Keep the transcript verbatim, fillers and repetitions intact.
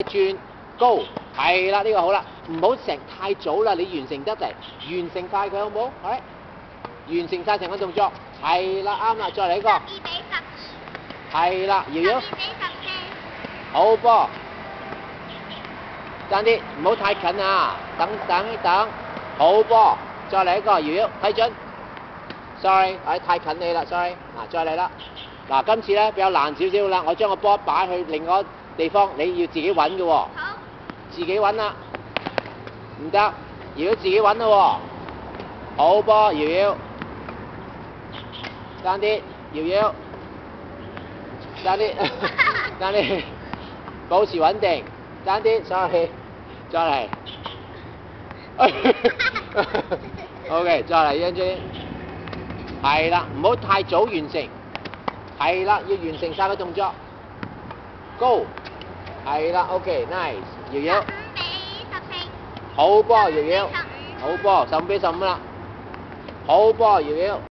轉高，係啦，呢個好啦，唔好成太早啦，你完成得嚟，完成晒佢好冇？好，完成晒成個動作，係啦，啱啦，再嚟一個， 二比十二。 係啦，搖搖， 二比十四。 好波，爭啲，唔好太近啊，等等一等，好波，再嚟一個，搖搖，睇準 ，sorry， 誒太近你啦 ，sorry， 嗱再嚟啦，嗱今次咧比較難少少啦，我將個波擺去另外地方，你要自己揾嘅喎。 好。 自己揾啦，唔得，搖搖自己揾啦喎，好波，搖搖，爭啲，搖搖，爭啲，爭啲，保持穩定，爭啲，sorry，再嚟，OK， 再嚟張張，係啦，唔好太早完成，係啦，要完成晒個動作 ，Go， 係啦 ，OK，nice。搖搖， 五比十四。 好波，搖搖，好波，十五比十五啦，好波，搖搖。